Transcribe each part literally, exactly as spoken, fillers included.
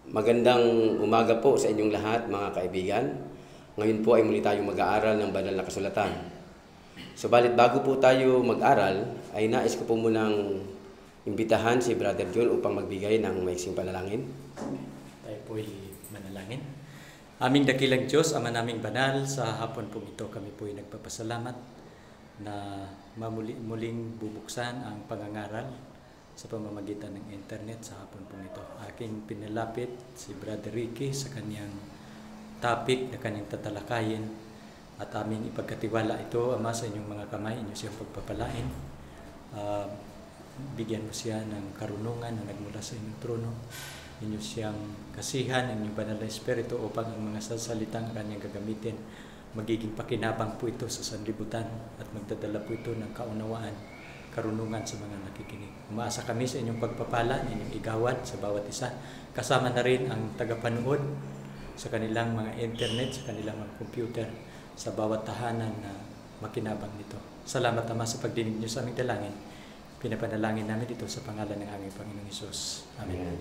Magandang umaga po sa inyong lahat, mga kaibigan. Ngayon po ay muli tayong mag-aaral ng banal na kasulatan. Subalit bago po tayo mag-aral, ay nais ko po munang imbitahan si Brother John upang magbigay ng maiksing panalangin. Tayo po'y manalangin. Aming dakilang Diyos, Ama naming banal, sa hapon pong ito kami po'y nagpapasalamat na mamuli, muling bubuksan ang pangangaral sa pamamagitan ng internet sa hapon pong ito. Aking pinalapit si Brother Ricky sa kanyang topic na kanyang tatalakayin at aming ipagkatiwala ito, Ama, sa inyong mga kamay, inyo siyang pagpapalain. Uh, bigyan mo siya ng karunungan na nagmula sa inyong trono. Inyo siyang kasihan, inyong banal na espiritu upang ang mga sasalitang kanyang gagamitin magiging pakinabang po ito sa sanlibutan at magdadala po ito ng kaunawaan, karunungan sa mga nakikinig. Umaasa kami sa inyong pagpapala, inyong igawad sa bawat isa. Kasama na rin ang tagapanood sa kanilang mga internet, sa kanilang mga computer, sa bawat tahanan na makinabang nito. Salamat, Ama, sa pagdinig niyo sa aming dalangin. Pinapanalangin namin ito sa pangalan ng aming Panginoong Hesus. Amen. Amen.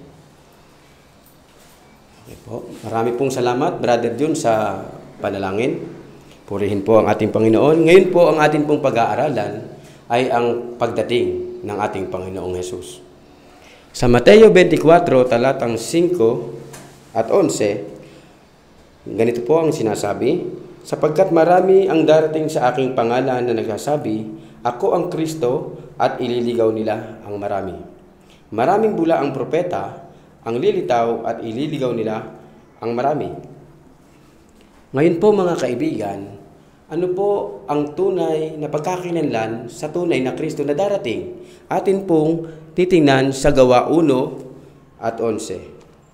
Okay po. Marami pong salamat, Brother John, sa panalangin. Purihin po ang ating Panginoon. Ngayon po ang ating pong pag-aaralan ay ang pagdating ng ating Panginoong Hesus. Sa Mateo twenty-four, talatang five at eleven, ganito po ang sinasabi, sapagkat marami ang darating sa aking pangalan na nagsasabi, ako ang Kristo, at ililigaw nila ang marami. Maraming bula ang propeta, ang lilitaw at ililigaw nila ang marami. Ngayon po, mga kaibigan, ano po ang tunay na pagkakinlanlan sa tunay na Kristo na darating? Atin pong titingnan sa Gawa one at eleven.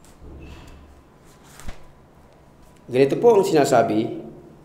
Ganito po ang sinasabi,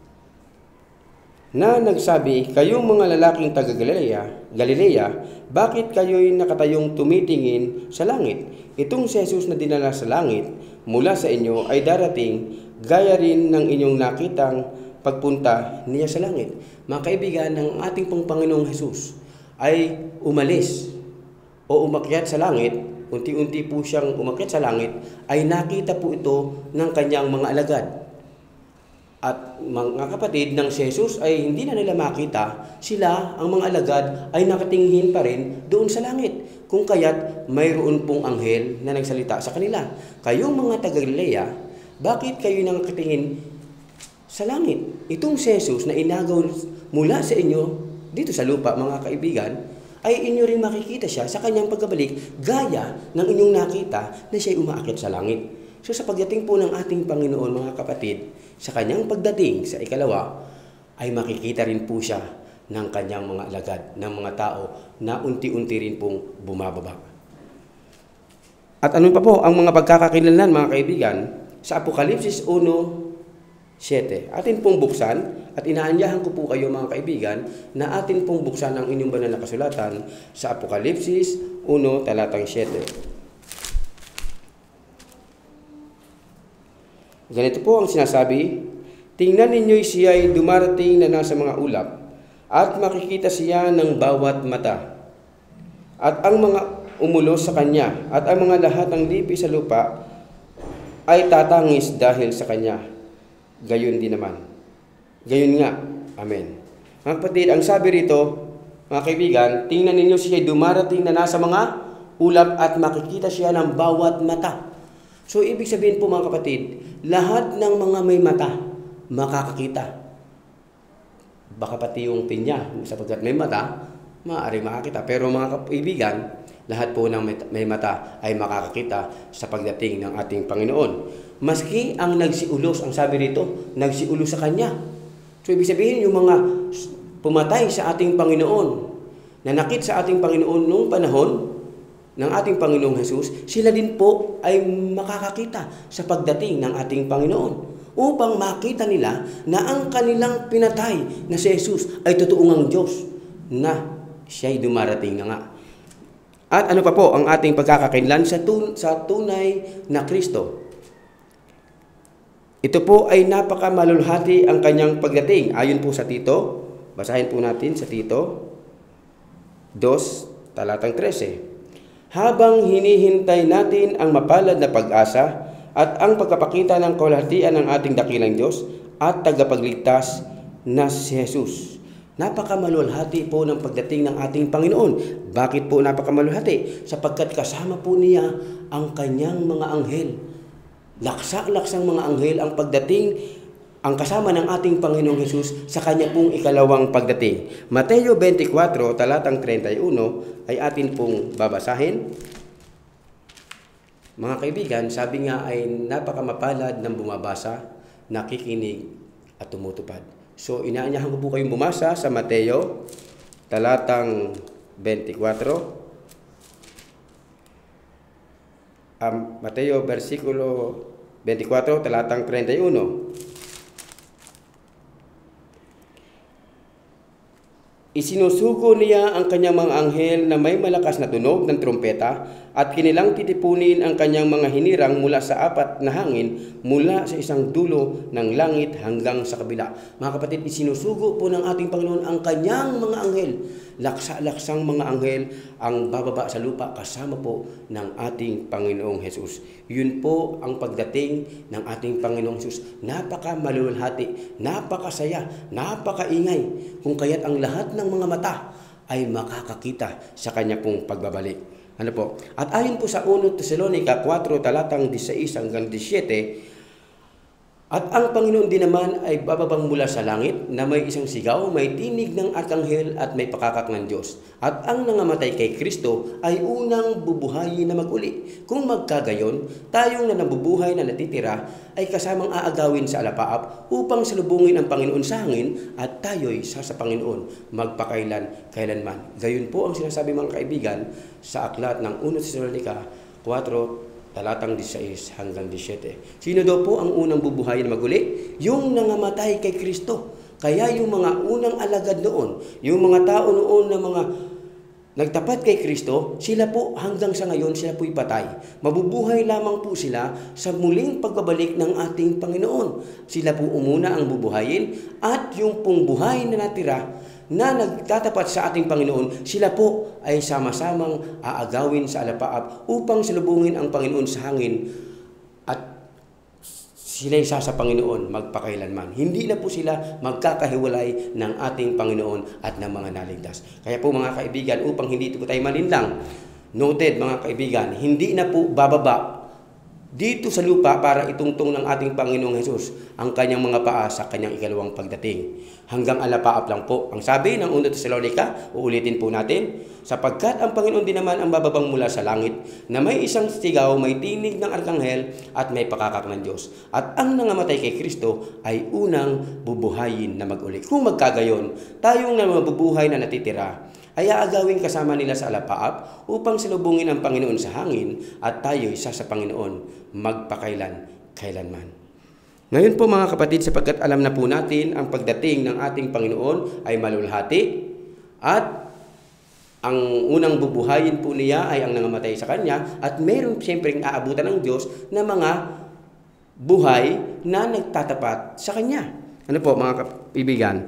na nagsabi, kayong mga lalaking taga Galilea, Galilea, bakit kayo'y nakatayong tumitingin sa langit? Itong si Jesus na dinala sa langit mula sa inyo ay darating gaya rin ng inyong nakitang pagpunta niya sa langit. Mga kaibigan, ng ating pong Panginoong Hesus ay umalis o umakyat sa langit, unti-unti po siyang umakyat sa langit, ay nakita po ito ng kanyang mga alagad. At mga kapatid, ng si Jesus ay hindi na nila makita, sila, ang mga alagad, ay nakatingin pa rin doon sa langit. Kung kaya't mayroon pong anghel na nagsalita sa kanila, kayong mga taga-Galilea, bakit kayo nakatingin sa langit? Itong si Jesus na inagaw mula sa inyo, dito sa lupa, mga kaibigan, ay inyo rin makikita siya sa kanyang pagkabalik, gaya ng inyong nakita na siya'y umaakyat sa langit. So sa pagdating po ng ating Panginoon, mga kapatid, sa kanyang pagdating sa ikalawa, ay makikita rin po siya ng kanyang mga alagad, ng mga tao na unti-unti rin pong bumababa. At ano pa po ang mga pagkakakilanlan, mga kaibigan, sa Apokalipsis one seven. Atin pong buksan at inaanyahan ko po kayo, mga kaibigan, na atin pong buksan ang inyong banal na kasulatan sa Apokalipsis one talatang seven. Ganito po ang sinasabi, tingnan ninyo'y siya'y dumarating na nasa mga ulap, at makikita siya ng bawat mata, at ang mga umulos sa kanya, at ang mga lahat ng lipi sa lupa ay tatangis dahil sa kanya. Gayon din naman. Gayon nga. Amen. Mga kapatid, ang sabi rito, mga kaibigan, tingnan ninyo siya'y dumarating na nasa mga ulap, at makikita siya ng bawat mata. So, ibig sabihin po, mga kapatid, lahat ng mga may mata, makakakita. Baka pati yung pinya, sapagkat may mata, maaaring makakita. Pero mga kaibigan, lahat po ng may mata ay makakakita sa pagdating ng ating Panginoon. Maski ang nagsiulos, ang sabi rito, nagsiulos sa Kanya. So, ibig sabihin, yung mga pumatay sa ating Panginoon, nanakit sa ating Panginoon noong panahon ng ating Panginoong Hesus, sila din po ay makakakita sa pagdating ng ating Panginoon upang makita nila na ang kanilang pinatay na si Jesus ay totoong ang Diyos na siya'y dumarating na nga. At ano pa po ang ating pagkakakilanlan sa, tun sa tunay na Kristo? Ito po ay napakamalulhati ang kanyang pagdating. Ayon po sa Tito, basahin po natin sa Tito two, talatang thirteen. Habang hinihintay natin ang mapalad na pag-asa at ang pagkapakita ng kaluwalhatian ng ating dakilang Diyos at tagapagligtas na si Jesus. Napakamaluwalhati po ng pagdating ng ating Panginoon. Bakit po napakamaluwalhati? Sapagkat kasama po niya ang kanyang mga anghel. Laksa-laksang mga anghel ang pagdating, ang kasama ng ating Panginoong Jesus sa kanya pong ikalawang pagdating. Mateo twenty-four, talatang thirty-one ay atin pong babasahin. Mga kaibigan, sabi nga ay napakamapalad ng bumabasa, nakikinig at tumutupad. So, inaanyahan ko po kayong bumasa sa Mateo, talatang twenty-four. Um, Mateo, versikulo twenty-four, talatang thirty-one. Isinusugo niya ang kanyang mga anghel na may malakas na tunog ng trumpeta at kinilang titipunin ang kanyang mga hinirang mula sa apat na hangin mula sa isang dulo ng langit hanggang sa kabila. Mga kapatid, isinusugo po ng ating Panginoon ang kanyang mga anghel. Laksa-laksang mga anghel ang bababa sa lupa kasama po ng ating Panginoong Jesus. Yun po ang pagdating ng ating Panginoong Jesus. Napaka-maluwalhati, napakasaya, napakaingay, kung kaya't ang lahat ng mga mata ay makakakita sa kanya pong pagbabalik. Ano po? At ayon po sa First Thessalonica four, talatang sixteen hanggang seventeen, at ang Panginoon din naman ay bababang mula sa langit na may isang sigaw, may tinig ng arkanghel at may pakakak ng Diyos. At ang nangamatay kay Kristo ay unang bubuhayin na mag-uli. Kung magkagayon, tayong na nabubuhay na natitira ay kasamang aagawin sa alapaap upang salubungin ang Panginoon sa hangin at tayo'y sa sa Panginoon magpakailan kailanman. Gayon po ang sinasabi mga kaibigan sa aklat ng First Thessalonica four, talatang sixteen hanggang seventeen. Sino daw po ang unang bubuhayin na maguli? Yung nangamatay kay Kristo. Kaya yung mga unang alagad noon, yung mga tao noon na mga nagtapat kay Kristo, sila po hanggang sa ngayon, sila po'y patay. Mabubuhay lamang po sila sa muling pagbabalik ng ating Panginoon. Sila po umuna ang bubuhayin at yung pong buhay na natira na nagtatapat sa ating Panginoon, sila po ay sama-samang aagawin sa alapaap upang salubungin ang Panginoon sa hangin at sila'y sa sa Panginoon magpakailanman. Hindi na po sila magkakahiwalay ng ating Panginoon at ng mga naligtas. Kaya po mga kaibigan, upang hindi po tayo malinlang, noted mga kaibigan, hindi na po bababa dito sa lupa para itungtong ng ating Panginoong Jesus ang kanyang mga paa sa kanyang ikalawang pagdating. Hanggang alapaap lang po. Ang sabi ng First Thessalonica, uulitin po natin, sapagkat ang Panginoon din naman ang bababang mula sa langit na may isang sigaw, may tinig ng arkanghel at may pakakak ng Diyos. At ang nangamatay kay Kristo ay unang bubuhayin na mag-uli. Kung magkagayon, tayong na mabubuhay na natitira ay aagawin kasama nila sa alapaap upang salubungin ang Panginoon sa hangin at tayo isa sa Panginoon magpakailan kailanman. Ngayon po mga kapatid, sapagkat alam na po natin ang pagdating ng ating Panginoon ay maluwalhati at ang unang bubuhayin po niya ay ang nangamatay sa kanya at meron siyempre aabutan ng Diyos na mga buhay na nagtatapat sa kanya. Ano po mga kaibigan?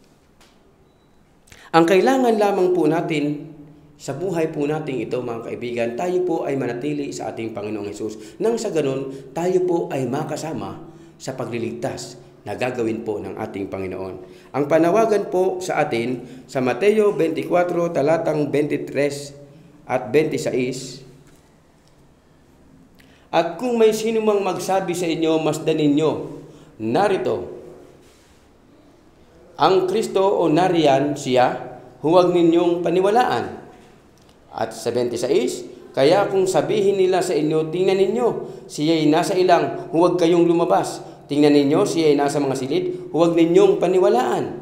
Ang kailangan lamang po natin sa buhay po natin ito mga kaibigan, tayo po ay manatili sa ating Panginoong Hesus. Nang sa ganun, tayo po ay makasama sa pagliligtas na gagawin po ng ating Panginoon. Ang panawagan po sa atin sa Mateo twenty-four, talatang twenty-three at twenty-six, at kung may sino mang magsabi sa inyo, masdan ninyo, narito ang Kristo o nariyan siya, huwag ninyong paniwalaan. At sa twenty-six, kaya kung sabihin nila sa inyo, tingnan ninyo, siya'y nasa ilang, huwag kayong lumabas. Tingnan ninyo, siya'y nasa mga silid, huwag ninyong paniwalaan.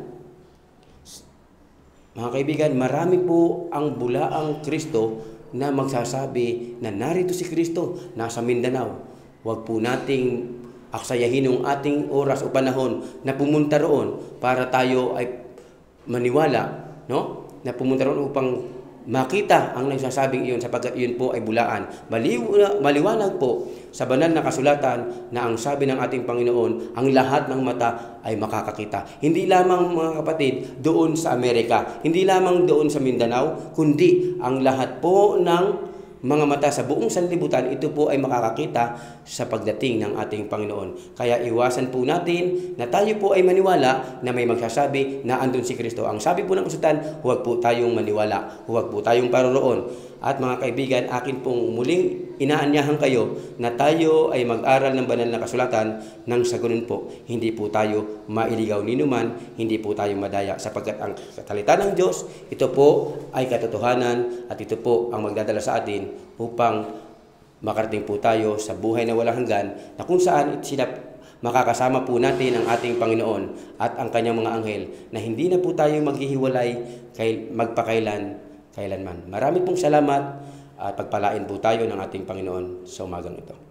Mga kaibigan, marami po ang bulaang Kristo na magsasabi na narito si Kristo, nasa Mindanao. Huwag po nating aksayahin yung ating oras o panahon na pumunta roon para tayo ay maniwala, no? Na pumunta roon upang makita ang nagsasabing iyon sapagkat iyon po ay bulaan. Maliw- maliwanag po sa banal na kasulatan na ang sabi ng ating Panginoon, ang lahat ng mata ay makakakita. Hindi lamang mga kapatid doon sa Amerika, hindi lamang doon sa Mindanao, kundi ang lahat po ng mga mata sa buong sanlibutan, ito po ay makakakita sa pagdating ng ating Panginoon. Kaya iwasan po natin na tayo po ay maniwala na may magsasabi na andun si Kristo. Ang sabi po ng usutan, huwag po tayong maniwala, huwag po tayong paroroon. At mga kaibigan, akin pong muling inaanyahan kayo na tayo ay mag-aral ng banal na kasulatan nang sa ganun po, hindi po tayo mailigaw ni numan, hindi po tayo madaya, sapagkat ang salita ng Diyos, ito po ay katotohanan at ito po ang magdadala sa atin upang makarating po tayo sa buhay na walang hanggan, na kung saan sinap makakasama po natin ang ating Panginoon at ang kanyang mga anghel, na hindi na po tayo maghihiwalay kay magpakailan kailanman. Marami pong salamat at pagpalain po tayo ng ating Panginoon sa umagang ito.